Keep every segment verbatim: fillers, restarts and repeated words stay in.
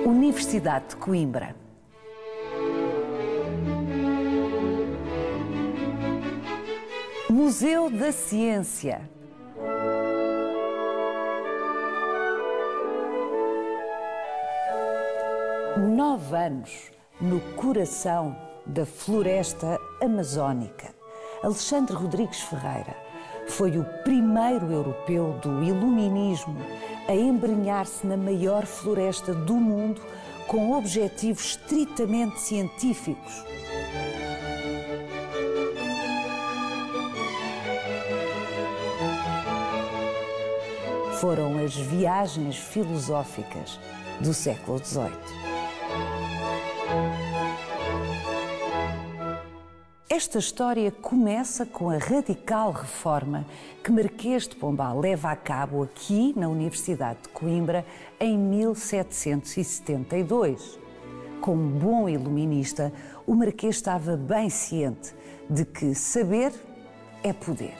Universidade de Coimbra. Museu da Ciência. Nove anos no coração da floresta amazónica. Alexandre Rodrigues Ferreira foi o primeiro europeu do iluminismo a embrenhar-se na maior floresta do mundo com objetivos estritamente científicos. Foram as viagens filosóficas do século dezoito. Esta história começa com a radical reforma que Marquês de Pombal leva a cabo aqui na Universidade de Coimbra em mil setecentos e setenta e dois. Como bom iluminista, o Marquês estava bem ciente de que saber é poder.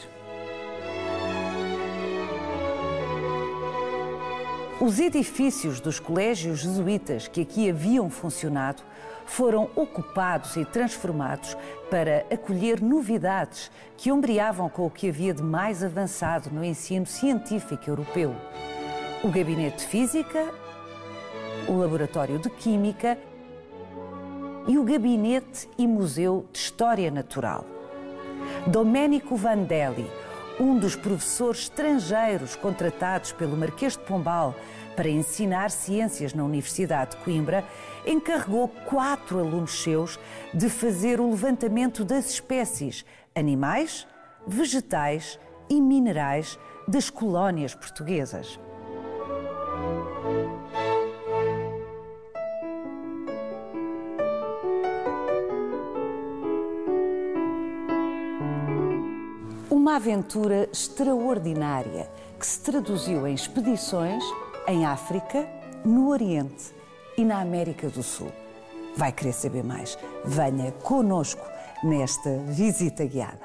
Os edifícios dos colégios jesuítas que aqui haviam funcionado foram ocupados e transformados para acolher novidades que ombreavam com o que havia de mais avançado no ensino científico europeu. O Gabinete de Física, o Laboratório de Química e o Gabinete e Museu de História Natural. Domenico Vandelli, um dos professores estrangeiros contratados pelo Marquês de Pombal para ensinar ciências na Universidade de Coimbra, encarregou quatro alunos seus de fazer o levantamento das espécies animais, vegetais e minerais das colónias portuguesas. Uma aventura extraordinária que se traduziu em expedições em África, no Oriente e na América do Sul. Vai querer saber mais? Venha conosco nesta visita guiada.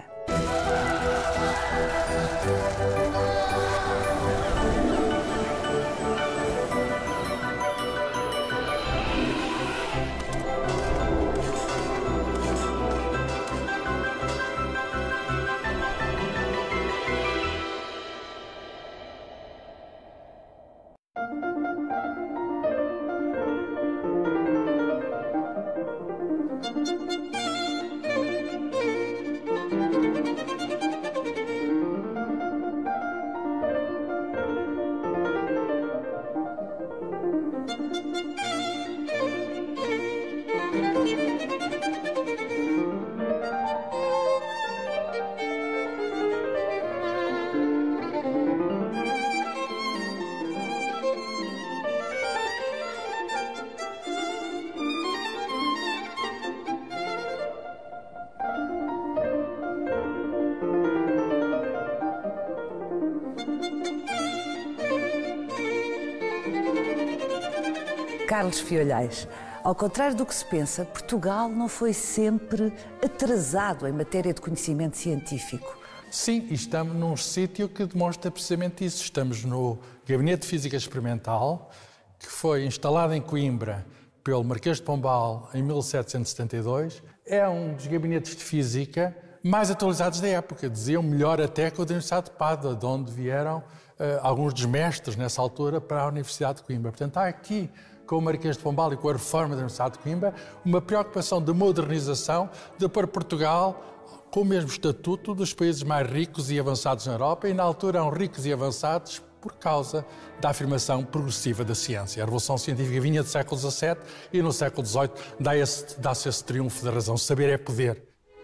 Carlos Fiolhais, ao contrário do que se pensa, Portugal não foi sempre atrasado em matéria de conhecimento científico. Sim, e estamos num sítio que demonstra precisamente isso. Estamos no Gabinete de Física Experimental, que foi instalado em Coimbra pelo Marquês de Pombal em mil setecentos e setenta e dois. É um dos gabinetes de física mais atualizados da época. Diziam melhor até que o da Universidade de Pádua, de onde vieram uh, alguns dos mestres nessa altura para a Universidade de Coimbra. Portanto, há aqui, com o Marquês de Pombal e com a reforma da Universidade de Coimbra, uma preocupação de modernização, de pôr Portugal com o mesmo estatuto dos países mais ricos e avançados na Europa, e na altura eram ricos e avançados por causa da afirmação progressiva da ciência. A Revolução Científica vinha do século dezassete e no século dezoito dá-se dá-se esse triunfo da razão. Saber é poder.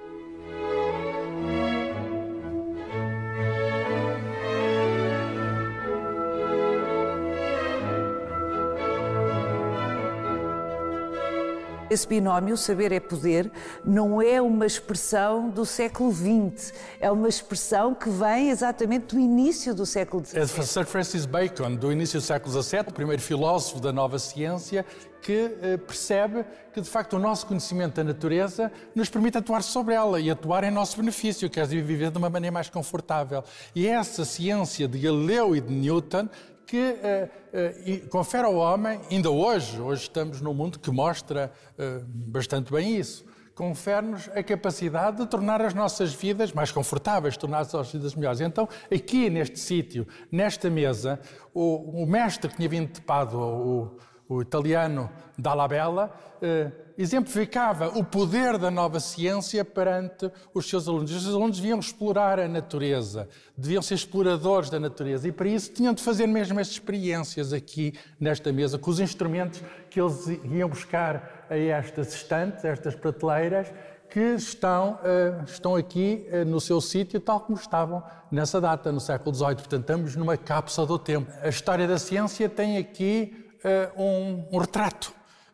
Esse binómio, saber é poder, não é uma expressão do século vinte, é uma expressão que vem exatamente do início do século dezassete. É de Sir Francis Bacon, do início do século dezassete, o primeiro filósofo da nova ciência, que eh, percebe que, de facto, o nosso conhecimento da natureza nos permite atuar sobre ela e atuar em nosso benefício, quer dizer, viver de uma maneira mais confortável. E é essa ciência de Galileu e de Newton que uh, uh, confere ao homem, ainda hoje, hoje estamos num mundo que mostra uh, bastante bem isso, confere-nos a capacidade de tornar as nossas vidas mais confortáveis, tornar as nossas vidas melhores. Então, aqui neste sítio, nesta mesa, o, o mestre que tinha vindo de Pádua, o, o italiano Dalla Bella, eh, exemplificava o poder da nova ciência perante os seus alunos. Os seus alunos deviam explorar a natureza, deviam ser exploradores da natureza e para isso tinham de fazer mesmo as experiências aqui nesta mesa, com os instrumentos que eles iam buscar a estas estantes, a estas prateleiras, que estão, uh, estão aqui uh, no seu sítio, tal como estavam nessa data, no século dezoito. Portanto, estamos numa cápsula do tempo. A história da ciência tem aqui uh, um, um retrato.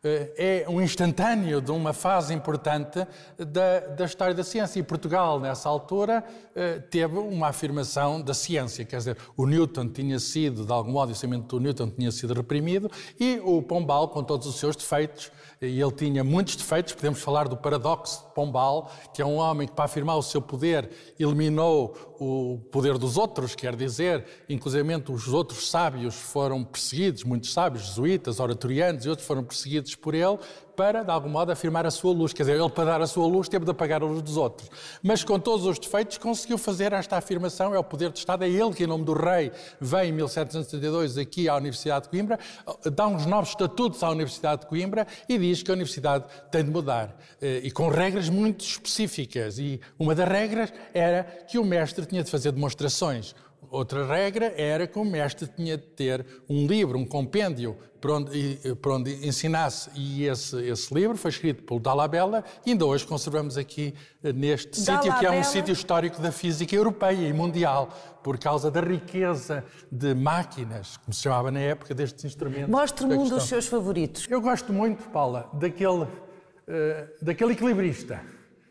É um instantâneo de uma fase importante da, da história da ciência. E Portugal, nessa altura, teve uma afirmação da ciência. Quer dizer, o Newton tinha sido, de algum modo, o pensamento do Newton tinha sido reprimido e o Pombal, com todos os seus defeitos, e ele tinha muitos defeitos, podemos falar do paradoxo de Pombal, que é um homem que, para afirmar o seu poder, eliminou o poder dos outros, quer dizer, inclusivamente os outros sábios foram perseguidos, muitos sábios, jesuítas, oratorianos e outros foram perseguidos por ele, para, de algum modo, afirmar a sua luz. Quer dizer, ele, para dar a sua luz, teve de apagar a luz dos outros. Mas, com todos os defeitos, conseguiu fazer esta afirmação, é o poder de Estado, é ele que, em nome do rei, vem em mil setecentos e setenta e dois aqui à Universidade de Coimbra, dá uns novos estatutos à Universidade de Coimbra e diz que a Universidade tem de mudar. E com regras muito específicas. E uma das regras era que o mestre tinha de fazer demonstrações. Outra regra era que o mestre tinha de ter um livro, um compêndio, para onde, para onde ensinasse. E esse, esse livro foi escrito pelo Dalla Bella e ainda hoje conservamos aqui neste sítio, que é um sítio histórico da física europeia e mundial, por causa da riqueza de máquinas, como se chamava na época, destes instrumentos. Mostre-me um dos seus favoritos. Eu gosto muito, Paula, daquele, uh, daquele equilibrista.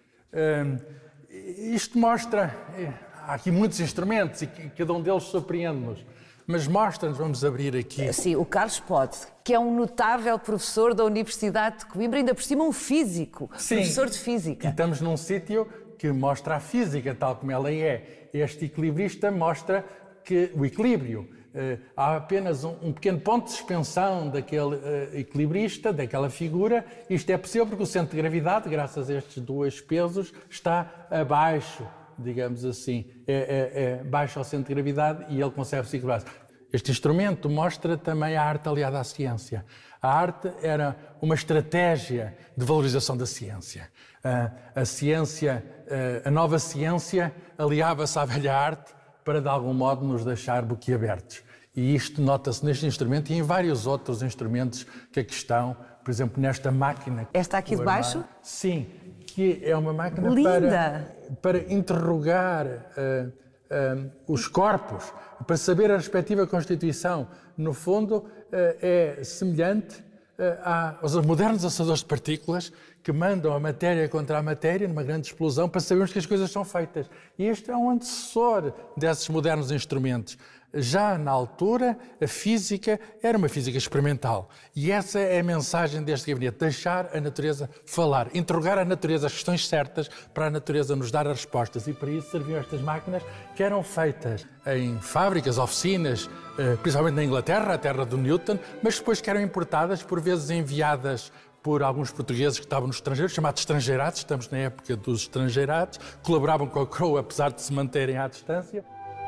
Uh, isto mostra... Uh, Há aqui muitos instrumentos e cada um deles surpreende-nos. Mas mostra-nos, vamos abrir aqui. Sim, o Carlos Pode, que é um notável professor da Universidade de Coimbra, ainda por cima um físico, Sim. professor de física. E estamos num sítio que mostra a física tal como ela é. Este equilibrista mostra que o equilíbrio. Uh, há apenas um, um pequeno ponto de suspensão daquele uh, equilibrista, daquela figura. Isto é possível porque o centro de gravidade, graças a estes dois pesos, está abaixo, digamos assim, é, é, é baixo ao centro de gravidade e ele consegue se equilibrar. Este instrumento mostra também a arte aliada à ciência. A arte era uma estratégia de valorização da ciência. A, a ciência, a nova ciência aliava-se à velha arte para, de algum modo, nos deixar boquiabertos. E isto nota-se neste instrumento e em vários outros instrumentos que aqui estão, por exemplo, nesta máquina. Esta aqui de baixo? Sim, que é uma máquina Linda. para, para interrogar uh, uh, os corpos, para saber a respectiva constituição. No fundo, uh, é semelhante uh, aos modernos lançadores de partículas que mandam a matéria contra a matéria numa grande explosão para sabermos que as coisas são feitas. E este é um antecessor desses modernos instrumentos. Já na altura, a física era uma física experimental. E essa é a mensagem deste gabinete, deixar a natureza falar, interrogar a natureza, as questões certas, para a natureza nos dar as respostas. E para isso serviam estas máquinas que eram feitas em fábricas, oficinas, principalmente na Inglaterra, a terra do Newton, mas depois que eram importadas, por vezes enviadas por alguns portugueses que estavam no estrangeiro, chamados estrangeirados, estamos na época dos estrangeirados, colaboravam com a coroa, apesar de se manterem à distância.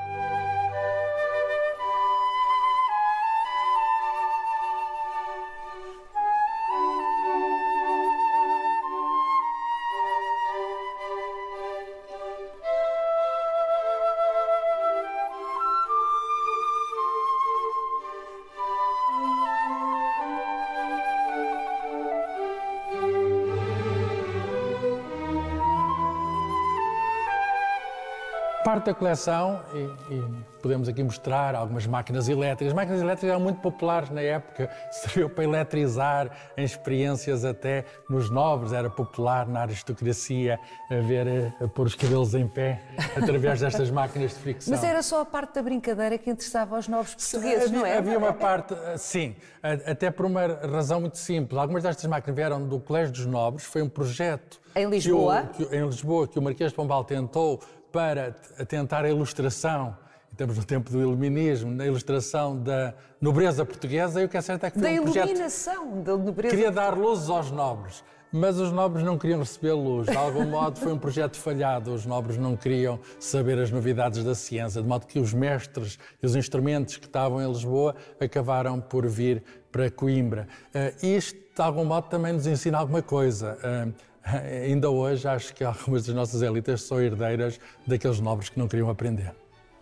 Parte da coleção, e, e podemos aqui mostrar algumas máquinas elétricas. As máquinas elétricas eram muito populares na época, serviu para eletrizar em experiências até nos nobres, era popular na aristocracia a ver, a, a pôr os cabelos em pé através destas máquinas de fricção. Mas era só a parte da brincadeira que interessava aos nobres portugueses, havia, não é? Havia uma parte, sim, até por uma razão muito simples. Algumas destas máquinas vieram do Colégio dos Nobres, foi um projeto em Lisboa, que o, que, em Lisboa, que o Marquês de Pombal tentou para tentar a ilustração, estamos no tempo do iluminismo, na ilustração da nobreza portuguesa, e o que é certo é que foi da um projeto... Da iluminação da nobreza. Queria dar luzes aos nobres, mas os nobres não queriam receber luz. De algum modo foi um projeto falhado, os nobres não queriam saber as novidades da ciência, de modo que os mestres e os instrumentos que estavam em Lisboa acabaram por vir para Coimbra. Uh, isto, de algum modo, também nos ensina alguma coisa. Uh, ainda hoje, acho que algumas das nossas elites são herdeiras daqueles nobres que não queriam aprender.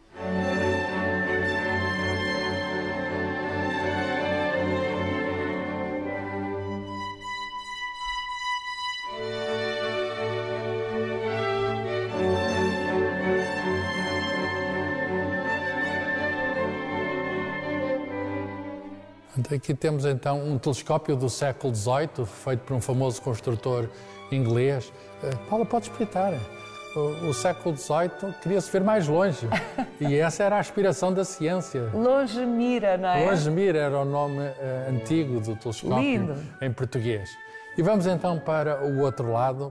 Aqui temos então um telescópio do século dezoito, feito por um famoso construtor inglês. Paula, pode explicar. O, o século dezoito queria-se ver mais longe e essa era a aspiração da ciência. Longe mira, não é? Longe mira era o nome uh, antigo do telescópio. Lindo. Em português. E vamos então para o outro lado.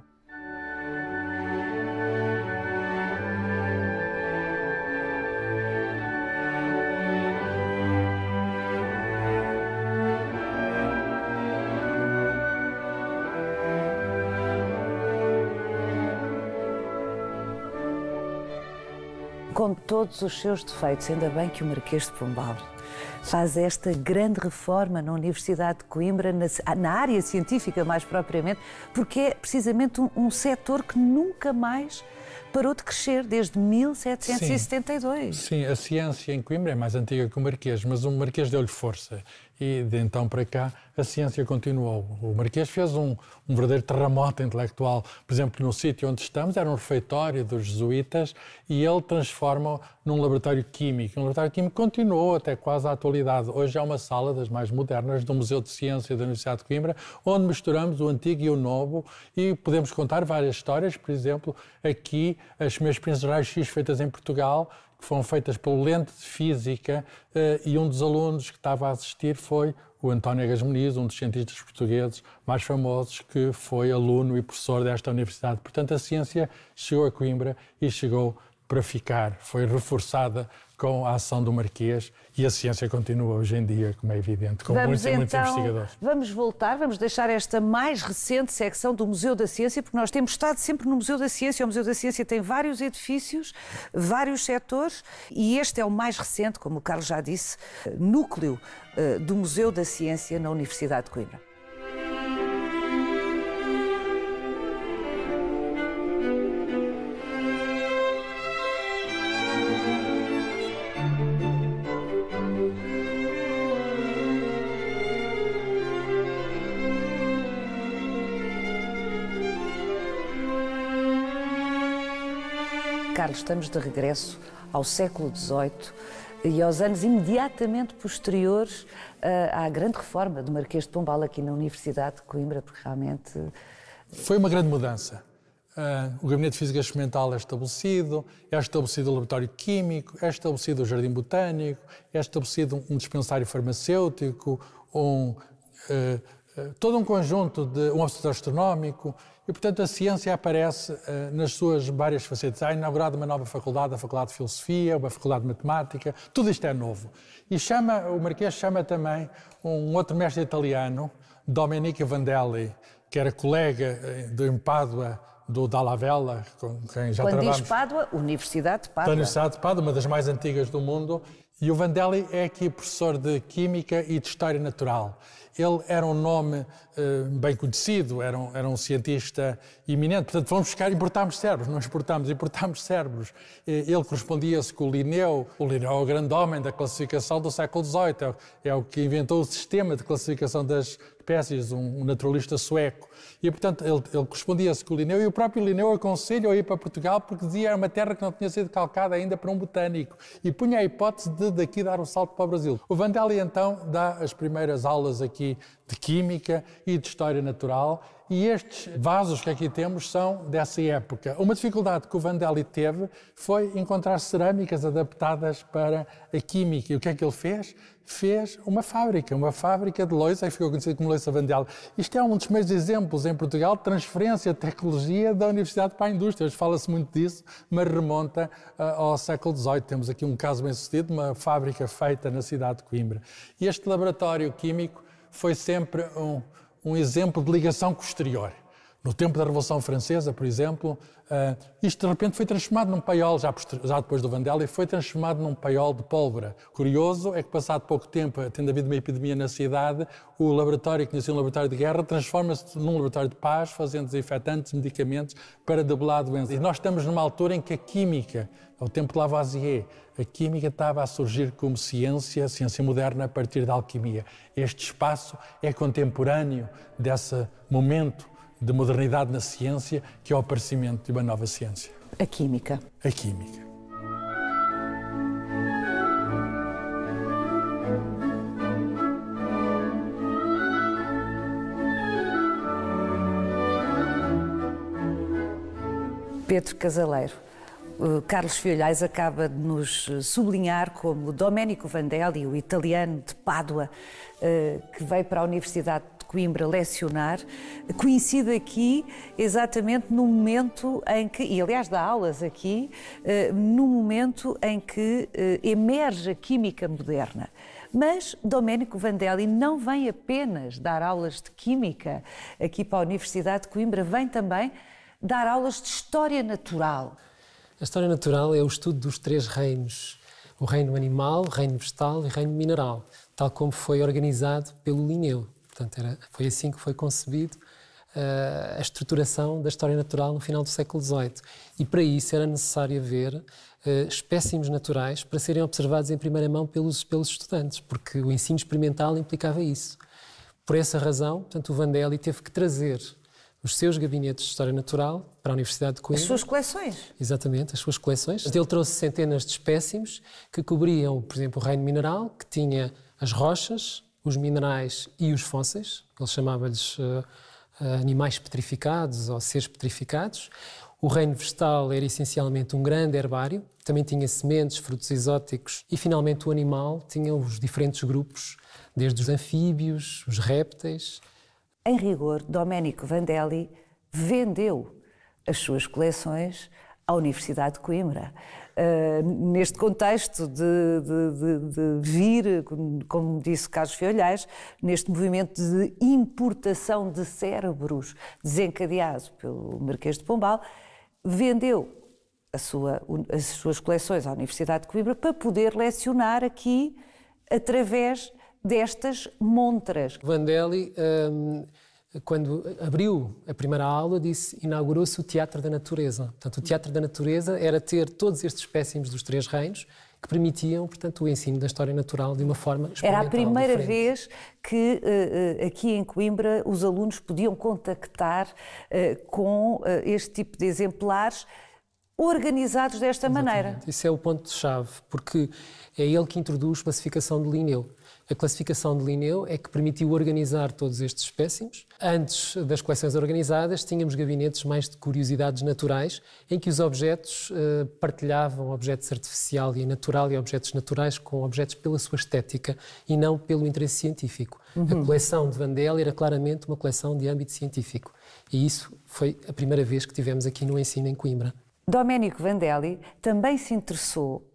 Com todos os seus defeitos, ainda bem que o Marquês de Pombal faz esta grande reforma na Universidade de Coimbra, na, na área científica mais propriamente, porque é precisamente um, um setor que nunca mais parou de crescer, desde mil setecentos e setenta e dois. Sim, sim, a ciência em Coimbra é mais antiga que o Marquês, mas o Marquês deu-lhe força e de então para cá a ciência continuou. O Marquês fez um, um verdadeiro terremoto intelectual. Por exemplo, no sítio onde estamos era um refeitório dos jesuítas e ele transforma-o num laboratório químico. Um laboratório químico continuou até quase à atualidade. Hoje é uma sala das mais modernas do Museu de Ciência da Universidade de Coimbra, onde misturamos o antigo e o novo e podemos contar várias histórias. Por exemplo, aqui as primeiras experiências de raio-x feitas em Portugal, que foram feitas pelo Lente de Física, e um dos alunos que estava a assistir foi o António Egas Muniz, um dos cientistas portugueses mais famosos, que foi aluno e professor desta universidade. Portanto, a ciência chegou a Coimbra e chegou para ficar. Foi reforçada com a ação do Marquês e a ciência continua hoje em dia, como é evidente, com vamos muitos e então, muitos investigadores. Vamos voltar, vamos deixar esta mais recente secção do Museu da Ciência, porque nós temos estado sempre no Museu da Ciência. O Museu da Ciência tem vários edifícios, vários setores, e este é o mais recente, como o Carlos já disse, núcleo uh, do Museu da Ciência na Universidade de Coimbra. Carlos, estamos de regresso ao século dezoito e aos anos imediatamente posteriores uh, à grande reforma do Marquês de Pombal aqui na Universidade de Coimbra, porque realmente... Foi uma grande mudança. Uh, o Gabinete de Física Experimental é estabelecido, é estabelecido o Laboratório Químico, é estabelecido o Jardim Botânico, é estabelecido um dispensário farmacêutico, um, uh, uh, todo um conjunto de um observatório astronómico. E, portanto, a ciência aparece uh, nas suas várias facetas. Há inaugurado uma nova faculdade, a Faculdade de Filosofia, uma Faculdade de Matemática, tudo isto é novo. E chama, o Marquês chama também um outro mestre italiano, Domenico Vandelli, que era colega de Pádua, do Dalla Vella, com quem já Quando trabalhamos. diz Pádua, Universidade de Pádua. Da Universidade de Pádua, uma das mais antigas do mundo. E o Vandelli é aqui professor de Química e de História Natural. Ele era um nome uh, bem conhecido, era um, era um cientista eminente. Portanto, fomos buscar, importámos cérebros, não exportámos, importámos cérebros. Ele correspondia-se com o Linneu. O Linneu é o grande homem da classificação do século dezoito, é o, é o que inventou o sistema de classificação das espécies, um, um naturalista sueco. E, portanto, ele, ele correspondia-se com o Linneu, e o próprio Linneu aconselhou a ir para Portugal porque dizia que era uma terra que não tinha sido calcada ainda para um botânico, e punha a hipótese de daqui dar o salto para o Brasil. O Vandelli, então, dá as primeiras aulas aqui de Química e de História Natural, E estes vasos que aqui temos são dessa época. Uma dificuldade que o Vandelli teve foi encontrar cerâmicas adaptadas para a química. E o que é que ele fez? Fez uma fábrica, uma fábrica de louça, que ficou conhecida como Louça Vandelli. Isto é um dos primeiros exemplos em Portugal de transferência de tecnologia da Universidade para a indústria. Hoje fala-se muito disso, mas remonta uh, ao século dezoito. Temos aqui um caso bem sucedido, uma fábrica feita na cidade de Coimbra. E este laboratório químico foi sempre um, um exemplo de ligação com o exterior. No tempo da Revolução Francesa, por exemplo, uh, isto de repente foi transformado num paiol, já, já depois do Vandelli, foi transformado num paiol de pólvora. Curioso é que, passado pouco tempo, tendo havido uma epidemia na cidade, o laboratório, que tinha sido um laboratório de guerra, transforma-se num laboratório de paz, fazendo desinfetantes, medicamentos para debelar doenças. E nós estamos numa altura em que a química, ao tempo de Lavoisier, a química estava a surgir como ciência, ciência moderna, a partir da alquimia. Este espaço é contemporâneo desse momento de modernidade na ciência, que é o aparecimento de uma nova ciência. A química. A química. Pedro Casaleiro, Carlos Fiolhais acaba de nos sublinhar como Domenico Vandelli, o italiano de Pádua, que veio para a Universidade de Coimbra lecionar, coincide aqui exatamente no momento em que, e aliás dá aulas aqui, no momento em que emerge a química moderna. Mas Domenico Vandelli não vem apenas dar aulas de química aqui para a Universidade de Coimbra, vem também dar aulas de história natural. A história natural é o estudo dos três reinos, o reino animal, o reino vegetal e o reino mineral, tal como foi organizado pelo Linneu. Portanto, era, foi assim que foi concebido uh, a estruturação da história natural no final do século dezoito. E para isso era necessário haver uh, espécimes naturais para serem observados em primeira mão pelos, pelos estudantes, porque o ensino experimental implicava isso. Por essa razão, portanto, o Vandelli teve que trazer os seus gabinetes de História Natural para a Universidade de Coimbra. As suas coleções. Exatamente, as suas coleções. Ele trouxe centenas de espécimes que cobriam, por exemplo, o reino mineral, que tinha as rochas, os minerais e os fósseis. Ele chamava-lhes uh, animais petrificados ou seres petrificados. O reino vegetal era essencialmente um grande herbário, também tinha sementes, frutos exóticos e, finalmente, o animal tinha os diferentes grupos, desde os anfíbios, os répteis. Em rigor, Domenico Vandelli vendeu as suas coleções à Universidade de Coimbra. Uh, neste contexto de, de, de, de vir, como disse Carlos Fiolhais, neste movimento de importação de cérebros desencadeado pelo Marquês de Pombal, vendeu a sua, as suas coleções à Universidade de Coimbra para poder lecionar aqui através destas montras. Vandelli, um, quando abriu a primeira aula, disse, inaugurou-se o Teatro da Natureza. Portanto, o Teatro da Natureza era ter todos estes espécimes dos três reinos que permitiam, portanto, o ensino da história natural de uma forma experimental. Era a primeira diferente. vez que uh, aqui em Coimbra os alunos podiam contactar uh, com uh, este tipo de exemplares organizados desta Exatamente. maneira. Isso é o ponto-chave, porque é ele que introduz a classificação de Linneu. A classificação de Linneu é que permitiu organizar todos estes espécimes. Antes das coleções organizadas, tínhamos gabinetes mais de curiosidades naturais, em que os objetos uh, partilhavam objetos artificial e natural e objetos naturais com objetos pela sua estética e não pelo interesse científico. Uhum. A coleção de Vandelli era claramente uma coleção de âmbito científico. E isso foi a primeira vez que tivemos aqui no ensino em Coimbra. Domenico Vandelli também se interessou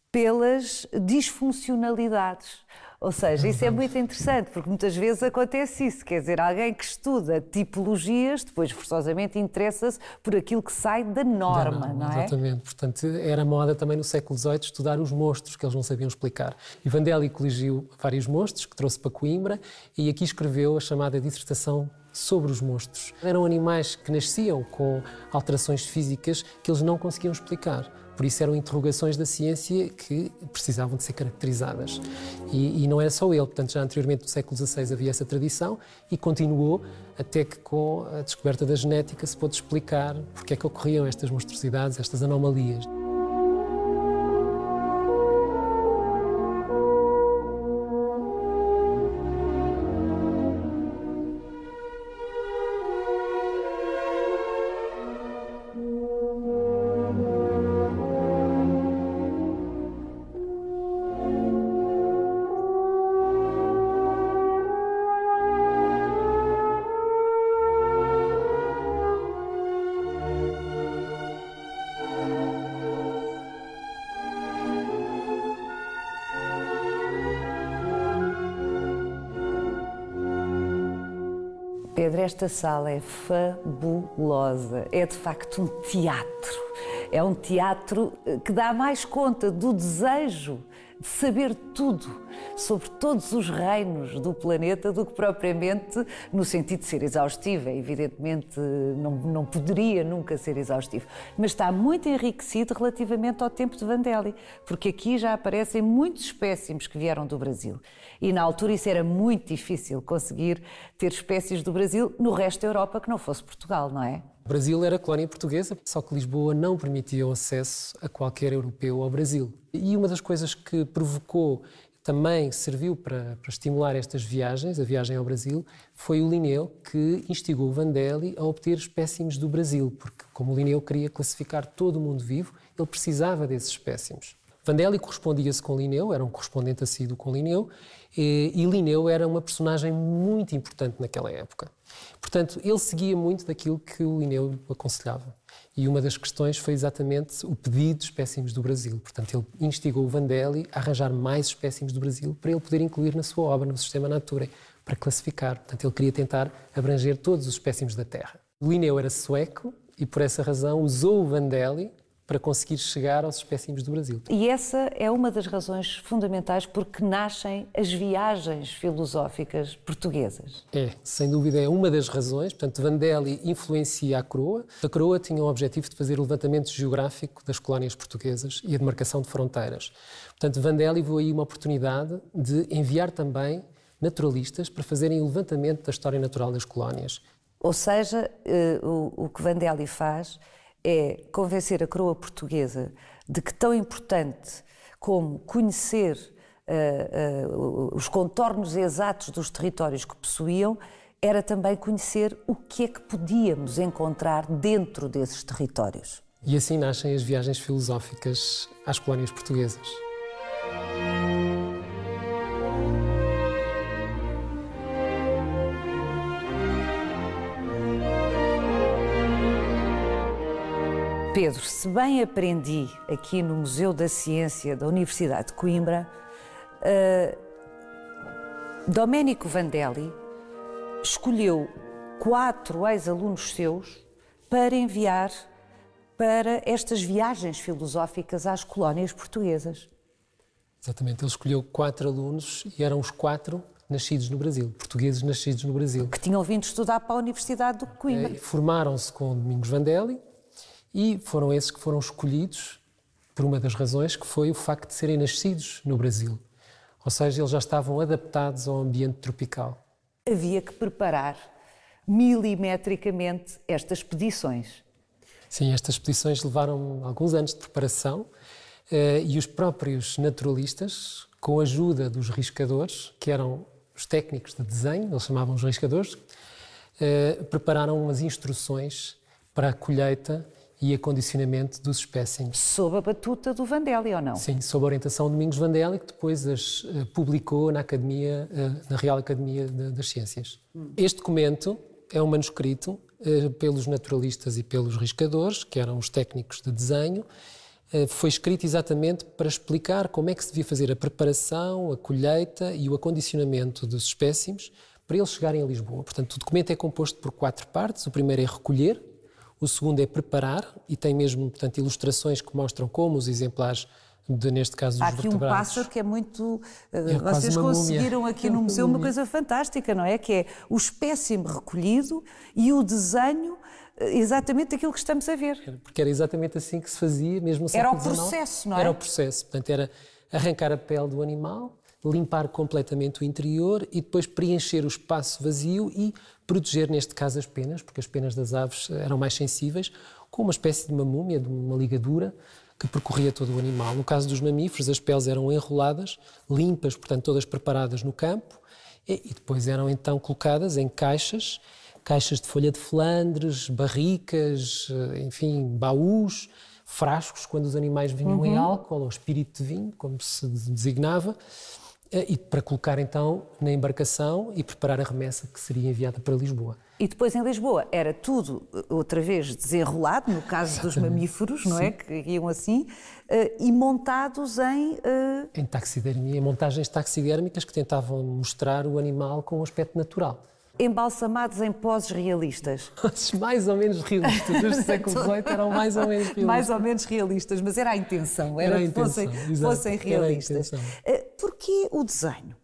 pelas disfuncionalidades. Ou seja, isso é muito interessante, porque muitas vezes acontece isso. Quer dizer, alguém que estuda tipologias, depois forçosamente interessa-se por aquilo que sai da norma, da norma, não é? Exatamente. Portanto, era moda também no século dezoito estudar os monstros que eles não sabiam explicar. E Vandelli coligiu vários monstros que trouxe para Coimbra e aqui escreveu a chamada dissertação sobre os monstros. Eram animais que nasciam com alterações físicas que eles não conseguiam explicar. Por isso eram interrogações da ciência que precisavam de ser caracterizadas. E, e não era só ele, portanto já anteriormente no século dezasseis havia essa tradição e continuou até que com a descoberta da genética se pôde explicar porque é que ocorriam estas monstruosidades, estas anomalias. Pedro, esta sala é fabulosa. É de facto um teatro. É um teatro que dá mais conta do desejo de saber tudo sobre todos os reinos do planeta do que propriamente no sentido de ser exaustivo. Evidentemente não, não poderia nunca ser exaustivo, mas está muito enriquecido relativamente ao tempo de Vandelli, porque aqui já aparecem muitos espécimes que vieram do Brasil. E na altura isso era muito difícil, conseguir ter espécies do Brasil no resto da Europa que não fosse Portugal, não é? O Brasil era colónia portuguesa, só que Lisboa não permitia o acesso a qualquer europeu ao Brasil. E uma das coisas que provocou, também serviu para, para estimular estas viagens, a viagem ao Brasil, foi o Linneu que instigou Vandelli a obter espécimes do Brasil, porque como o Linneu queria classificar todo o mundo vivo, ele precisava desses espécimes. Vandelli correspondia-se com Linneu, era um correspondente assíduo com Linneu, e, e Linneu era uma personagem muito importante naquela época. Portanto, ele seguia muito daquilo que o Linneu aconselhava. E uma das questões foi exatamente o pedido de espécimes do Brasil. Portanto, ele instigou o Vandelli a arranjar mais espécimes do Brasil para ele poder incluir na sua obra, no Sistema Naturae, para classificar. Portanto, ele queria tentar abranger todos os espécimes da Terra. O Linneu era sueco e, por essa razão, usou o Vandelli para conseguir chegar aos espécimes do Brasil. E essa é uma das razões fundamentais porque nascem as viagens filosóficas portuguesas. É, sem dúvida é uma das razões. Portanto, Vandelli influencia a coroa. A coroa tinha o objetivo de fazer o levantamento geográfico das colónias portuguesas e a demarcação de fronteiras. Portanto, Vandelli viu aí uma oportunidade de enviar também naturalistas para fazerem o levantamento da história natural das colónias. Ou seja, o que Vandelli faz é convencer a coroa portuguesa de que tão importante como conhecer uh, uh, os contornos exatos dos territórios que possuíam, era também conhecer o que é que podíamos encontrar dentro desses territórios. E assim nascem as viagens filosóficas às colónias portuguesas. Pedro, se bem aprendi aqui no Museu da Ciência da Universidade de Coimbra, uh, Domenico Vandelli escolheu quatro ex-alunos seus para enviar para estas viagens filosóficas às colónias portuguesas. Exatamente, ele escolheu quatro alunos e eram os quatro nascidos no Brasil, portugueses nascidos no Brasil. Que tinham vindo estudar para a Universidade de Coimbra. É, formaram-se com Domingos Vandelli. E foram esses que foram escolhidos por uma das razões, que foi o facto de serem nascidos no Brasil. Ou seja, eles já estavam adaptados ao ambiente tropical. Havia que preparar milimetricamente estas expedições. Sim, estas expedições levaram alguns anos de preparação e os próprios naturalistas, com a ajuda dos riscadores, que eram os técnicos de desenho, eles chamavam os riscadores, prepararam as instruções para a colheita e acondicionamento dos espécimes. Sob a batuta do Vandelli, ou não? Sim, sob a orientação de Domingos Vandelli, que depois as uh, publicou na, Academia, uh, na Real Academia de, das Ciências. Hum. Este documento é um manuscrito uh, pelos naturalistas e pelos riscadores, que eram os técnicos de desenho. Uh, foi escrito exatamente para explicar como é que se devia fazer a preparação, a colheita e o acondicionamento dos espécimes para eles chegarem a Lisboa. Portanto, o documento é composto por quatro partes. O primeiro é recolher, o segundo é preparar, e tem mesmo, portanto, ilustrações que mostram como os exemplares, de, neste caso, dos vertebrados... Há aqui um pássaro que é muito... É vocês conseguiram múmia. Aqui no museu uma coisa fantástica, não é? Que é o espécime recolhido e o desenho exatamente daquilo que estamos a ver. Porque era exatamente assim que se fazia, mesmo no século dezenove. Era o processo, não é? Era o processo. Portanto, era arrancar a pele do animal, limpar completamente o interior e depois preencher o espaço vazio e proteger, neste caso, as penas, porque as penas das aves eram mais sensíveis, com uma espécie de uma múmia, de uma ligadura, que percorria todo o animal. No caso dos mamíferos, as peles eram enroladas, limpas, portanto, todas preparadas no campo, e, e depois eram então colocadas em caixas, caixas de folha de Flandres, barricas, enfim, baús, frascos, quando os animais vinham uhum. em álcool, ou espírito de vinho, como se designava, e para colocar então na embarcação e preparar a remessa que seria enviada para Lisboa. E depois em Lisboa era tudo outra vez desenrolado, no caso dos mamíferos, não é? Que iam assim, e montados em... Em taxidermia, em montagens taxidérmicas que tentavam mostrar o animal com um aspecto natural. Embalsamados em poses realistas. Mais ou menos realistas, desde o século dezoito eram mais ou menos realistas. Mais ou menos realistas, mas era a intenção, era, era a que intenção, fossem, fossem realistas. Porquê o desenho?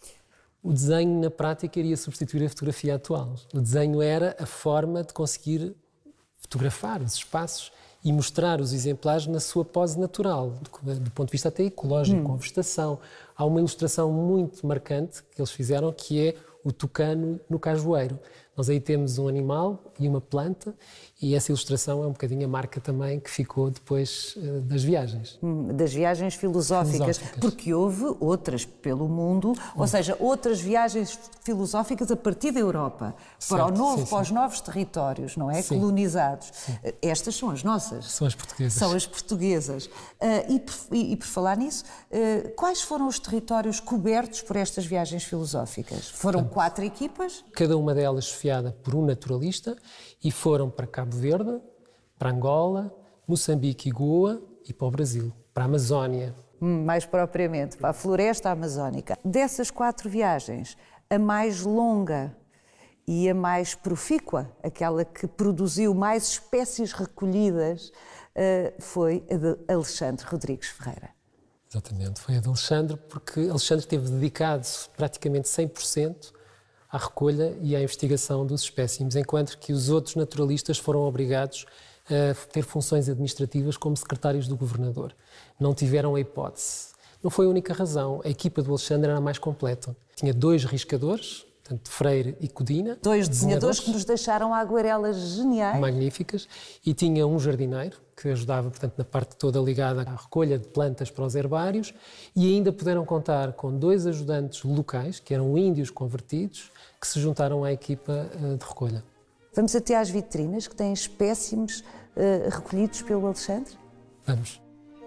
O desenho, na prática, iria substituir a fotografia atual. O desenho era a forma de conseguir fotografar os espaços e mostrar os exemplares na sua pose natural, do, do ponto de vista até ecológico, hum. com vegetação. Há uma ilustração muito marcante que eles fizeram, que é o tucano no cajueiro. Nós aí temos um animal e uma planta, e essa ilustração é um bocadinho a marca também que ficou depois uh, das viagens. Hum, das viagens filosóficas, filosóficas, porque houve outras pelo mundo, hum. ou seja, outras viagens filosóficas a partir da Europa, certo, para, o novo, sim, para os novos territórios, não é? Sim. Colonizados. Sim. Estas são as nossas. São as portuguesas. São as portuguesas. Uh, e, por, e, e por falar nisso, uh, quais foram os territórios cobertos por estas viagens filosóficas? Foram então, quatro equipas? Cada uma delas chefiada por um naturalista, e foram para Cabo Verde, para Angola, Moçambique e Goa e para o Brasil, para a Amazónia. Hum, mais propriamente, para a floresta amazónica. Dessas quatro viagens, a mais longa e a mais profícua, aquela que produziu mais espécies recolhidas, uh, foi a de Alexandre Rodrigues Ferreira. Exatamente, foi a de Alexandre, porque Alexandre teve dedicado praticamente cem por cento à recolha e à investigação dos espécimes, enquanto que os outros naturalistas foram obrigados a ter funções administrativas como secretários do governador. Não tiveram a hipótese. Não foi a única razão. A equipa do Alexandre era a mais completa. Tinha dois riscadores, portanto, Freire e Codina. Dois desenhadores, desenhadores que nos deixaram aguarelas geniais. Magníficas. E tinha um jardineiro que ajudava, portanto, na parte toda ligada à recolha de plantas para os herbários, e ainda puderam contar com dois ajudantes locais, que eram índios convertidos, que se juntaram à equipa de recolha. Vamos até às vitrinas, que têm espécimes uh, recolhidos pelo Alexandre? Vamos.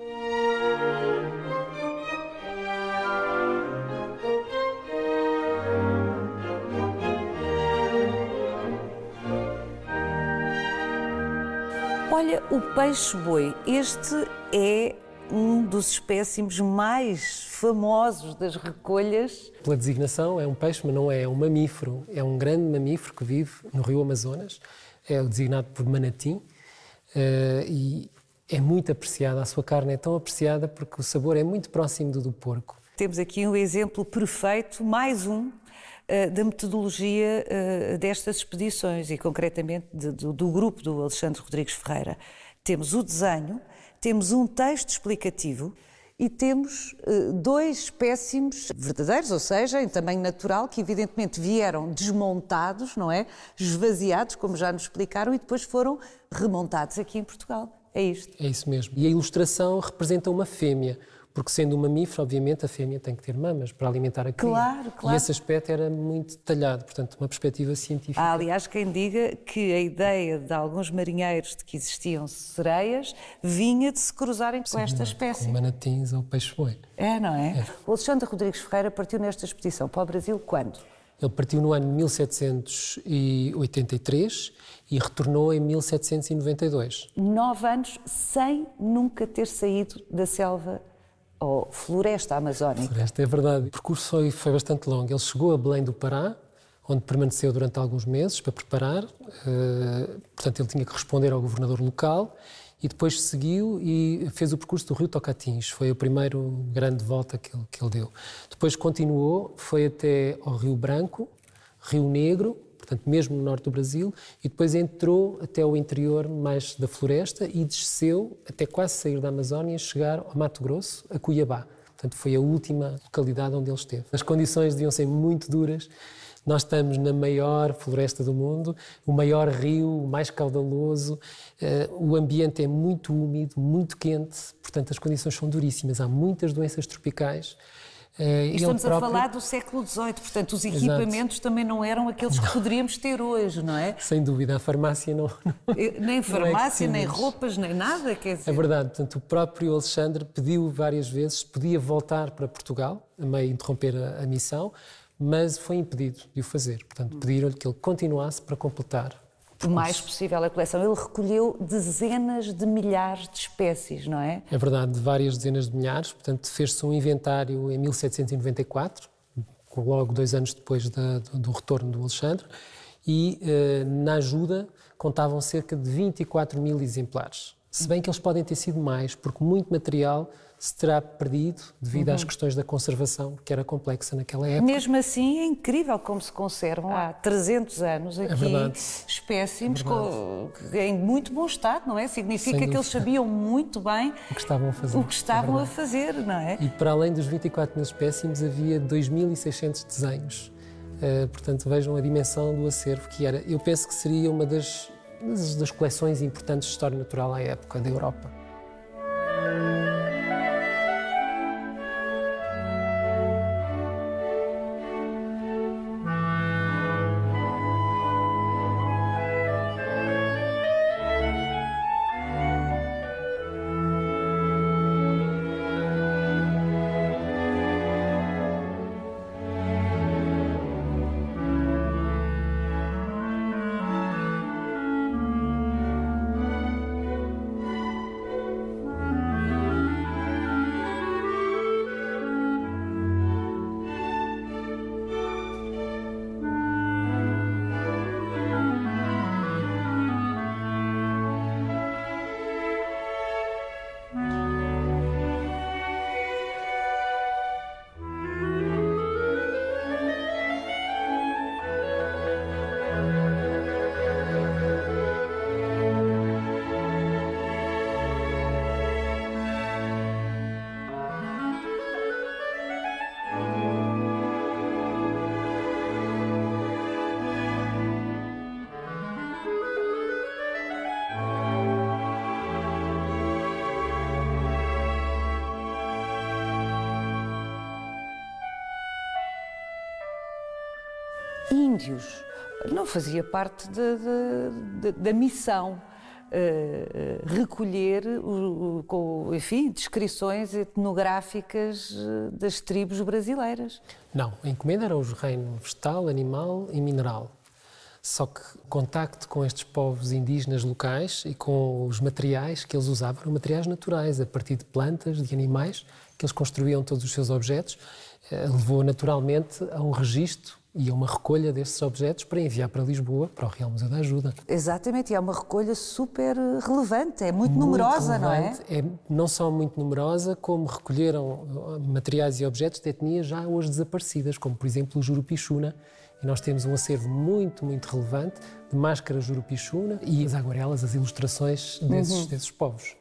Olha, o peixe-boi, este é um dos espécimes mais famosos das recolhas. Pela designação, é um peixe, mas não é, é um mamífero. É um grande mamífero que vive no rio Amazonas. É designado por manatim uh, e é muito apreciada. A sua carne é tão apreciada porque o sabor é muito próximo do do porco. Temos aqui um exemplo perfeito, mais um, da metodologia uh, destas expedições e, concretamente, de, do, do grupo do Alexandre Rodrigues Ferreira. Temos o desenho, temos um texto explicativo e temos uh, dois espécimes verdadeiros, ou seja, em tamanho natural, que evidentemente vieram desmontados, não é? Esvaziados, como já nos explicaram, e depois foram remontados aqui em Portugal. É isto? É isso mesmo. E a ilustração representa uma fêmea. Porque, sendo um mamífero, obviamente, a fêmea tem que ter mamas para alimentar a cria. Claro, claro. E esse aspecto era muito detalhado, portanto, uma perspectiva científica. Há, aliás, quem diga que a ideia de alguns marinheiros de que existiam sereias vinha de se cruzarem com Sim, esta espécie. Com manatins ou peixe-boi. É, não é? é? O Alexandre Rodrigues Ferreira partiu nesta expedição para o Brasil quando? Ele partiu no ano de mil setecentos e oitenta e três e retornou em mil setecentos e noventa e dois. Nove anos sem nunca ter saído da selva ou floresta amazónica. Floresta, é verdade. O percurso foi, foi bastante longo. Ele chegou a Belém do Pará, onde permaneceu durante alguns meses para preparar. Uh, portanto, ele tinha que responder ao governador local e depois seguiu e fez o percurso do rio Tocantins. Foi a primeira grande volta que ele, que ele deu. Depois continuou, foi até ao Rio Branco, Rio Negro, portanto, mesmo no norte do Brasil, e depois entrou até o interior mais da floresta e desceu até quase sair da Amazónia e chegar ao Mato Grosso, a Cuiabá. Portanto, foi a última localidade onde ele esteve. As condições deviam ser muito duras. Nós estamos na maior floresta do mundo, o maior rio, o mais caudaloso, o ambiente é muito úmido, muito quente, portanto, as condições são duríssimas. Há muitas doenças tropicais. Uh, Estamos próprio... a falar do século dezoito, portanto os equipamentos Exato. Também não eram aqueles que poderíamos ter hoje, não é? Sem dúvida, a farmácia não... não nem farmácia, não é nem roupas, nem nada, quer dizer... É verdade, portanto o próprio Alexandre pediu várias vezes se podia voltar para Portugal, a meio interromper a, a missão, mas foi impedido de o fazer, portanto pediram-lhe que ele continuasse para completar o mais possível a coleção. Ele recolheu dezenas de milhares de espécies, não é? É verdade, de várias dezenas de milhares. Portanto, fez-se um inventário em mil setecentos e noventa e quatro, logo dois anos depois da, do, do retorno do Alexandre, e eh, na ajuda contavam cerca de vinte e quatro mil exemplares. Se bem que eles podem ter sido mais, porque muito material se terá perdido devido uhum. às questões da conservação, que era complexa naquela época. Mesmo assim, é incrível como se conservam há trezentos anos aqui é espécimes é com, em muito bom estado, não é? Significa que eles sabiam muito bem o que estavam a fazer. O que estavam é a fazer, não é? E para além dos vinte e quatro mil espécimes, havia dois mil e seiscentos desenhos. Uh, portanto, vejam a dimensão do acervo que era. Eu penso que seria uma das, das coleções importantes de história natural à época da Europa. Índios, não fazia parte de, de, de, da missão uh, recolher, o, o, enfim, descrições etnográficas das tribos brasileiras. Não, a encomenda era os reinos vegetal, animal e mineral. Só que o contacto com estes povos indígenas locais e com os materiais que eles usavam eram materiais naturais, a partir de plantas, de animais, que eles construíam todos os seus objetos, levou naturalmente a um registro e a uma recolha destes objetos para enviar para Lisboa, para o Real Museu da Ajuda. Exatamente, e é uma recolha super relevante, é muito, muito numerosa, relevante. não é? É não só muito numerosa, como recolheram materiais e objetos de etnias já hoje desaparecidas, como por exemplo o Jurupixuna. E nós temos um acervo muito, muito relevante de máscaras Jurupixuna e as aguarelas, as ilustrações desses, uhum. desses povos.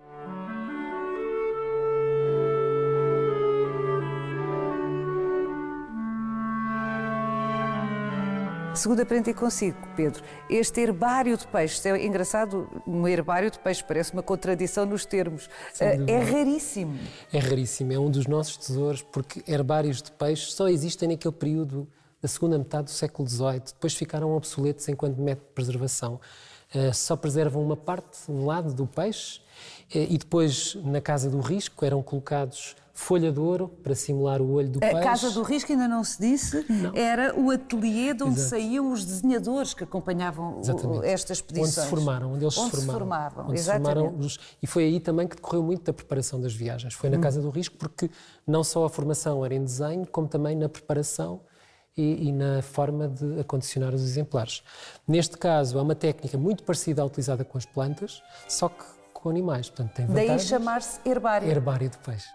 Segundo aprendi consigo, Pedro, este herbário de peixes, é engraçado, um herbário de peixes, parece uma contradição nos termos, é raríssimo. É raríssimo, é um dos nossos tesouros, porque herbários de peixes só existem naquele período da segunda metade do século dezoito, depois ficaram obsoletos enquanto método de preservação. Só preservam uma parte, um lado do peixe, e depois, na Casa do Risco, eram colocados folha de ouro para simular o olho do peixe. A Casa do Risco, ainda não se disse, não. Era o ateliê de onde Exato. Saíam os desenhadores que acompanhavam Exatamente. Estas expedições. Onde se formaram, onde eles onde se formaram. Se formavam. Onde se formaram os... E foi aí também que decorreu muito da preparação das viagens. Foi na hum. Casa do Risco, porque não só a formação era em desenho, como também na preparação e, e na forma de acondicionar os exemplares. Neste caso, é uma técnica muito parecida à utilizada com as plantas, só que com animais. Portanto, tem vantagens. Daí chamar-se herbário. Herbário de peixe.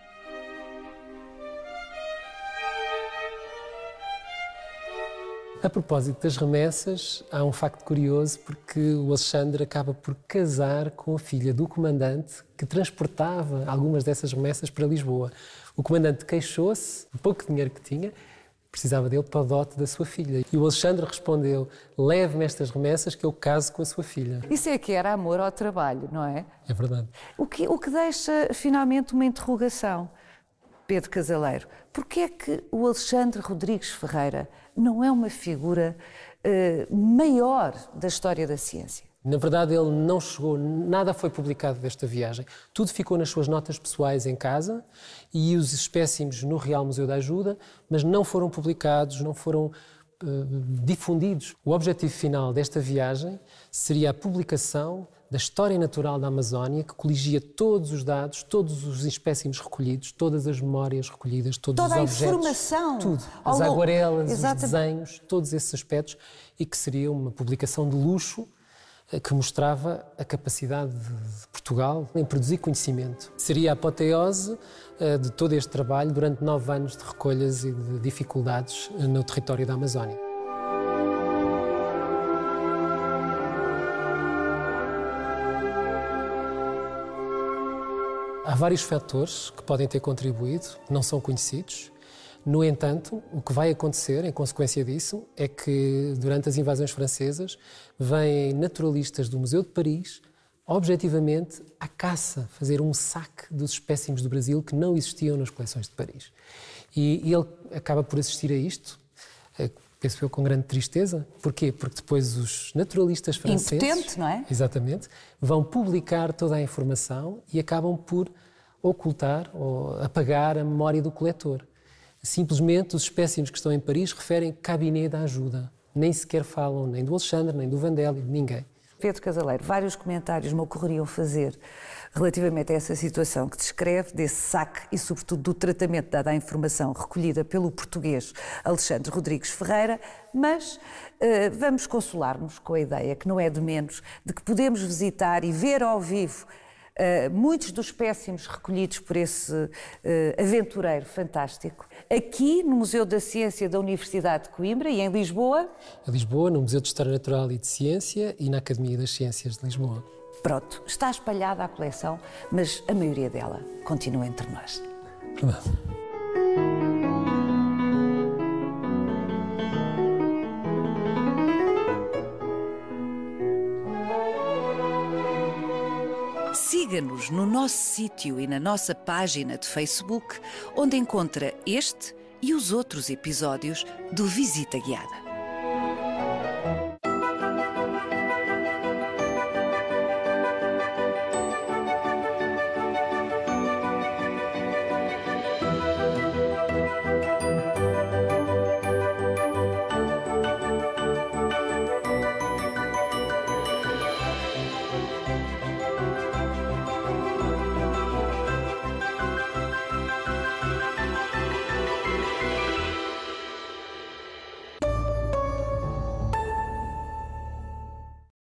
A propósito das remessas, há um facto curioso, porque o Alexandre acaba por casar com a filha do comandante que transportava algumas dessas remessas para Lisboa. O comandante queixou-se do pouco dinheiro que tinha, precisava dele para o dote da sua filha. E o Alexandre respondeu: leve-me estas remessas que eu caso com a sua filha. Isso é que era amor ao trabalho, não é? É verdade. O que, o que deixa, finalmente, uma interrogação. Pedro Casaleiro, porquê é que o Alexandre Rodrigues Ferreira não é uma figura uh, maior da história da ciência? Na verdade, ele não chegou, nada foi publicado desta viagem. Tudo ficou nas suas notas pessoais em casa e os espécimes no Real Museu da Ajuda, mas não foram publicados, não foram uh, difundidos. O objetivo final desta viagem seria a publicação da história natural da Amazónia, que coligia todos os dados, todos os espécimes recolhidos, todas as memórias recolhidas, todos Toda os a objetos. informação. Tudo. Ao As longo- aguarelas, Exatamente. os desenhos, todos esses aspectos, e que seria uma publicação de luxo eh, que mostrava a capacidade de de Portugal em produzir conhecimento. Seria a apoteose eh, de todo este trabalho durante nove anos de recolhas e de dificuldades eh, no território da Amazónia. Há vários fatores que podem ter contribuído, não são conhecidos. No entanto, o que vai acontecer, em consequência disso, é que durante as invasões francesas vêm naturalistas do Museu de Paris, objetivamente, à caça, fazer um saque dos espécimes do Brasil que não existiam nas coleções de Paris. E, e ele acaba por assistir a isto, eh, penso eu, com grande tristeza. Porquê? Porque depois os naturalistas franceses... Impotente, não é? Exatamente. Vão publicar toda a informação e acabam por ocultar ou apagar a memória do coletor. Simplesmente os espécimes que estão em Paris referem cabinet da ajuda. Nem sequer falam nem do Alexandre, nem do Vandelli, de ninguém. Pedro Casaleiro, vários comentários me ocorreriam fazer relativamente a essa situação que descreve, desse saque e, sobretudo, do tratamento dado à informação recolhida pelo português Alexandre Rodrigues Ferreira, mas eh, vamos consolar-nos com a ideia, que não é de menos, de que podemos visitar e ver ao vivo Uh, muitos dos espécimes recolhidos por esse uh, aventureiro fantástico, aqui no Museu da Ciência da Universidade de Coimbra e em Lisboa. Em Lisboa, no Museu de História Natural e de Ciência e na Academia das Ciências de Lisboa. Pronto, está espalhada a coleção, mas a maioria dela continua entre nós. Verdade. Siga-nos no nosso sítio e na nossa página de Facebook, onde encontra este e os outros episódios do Visita Guiada.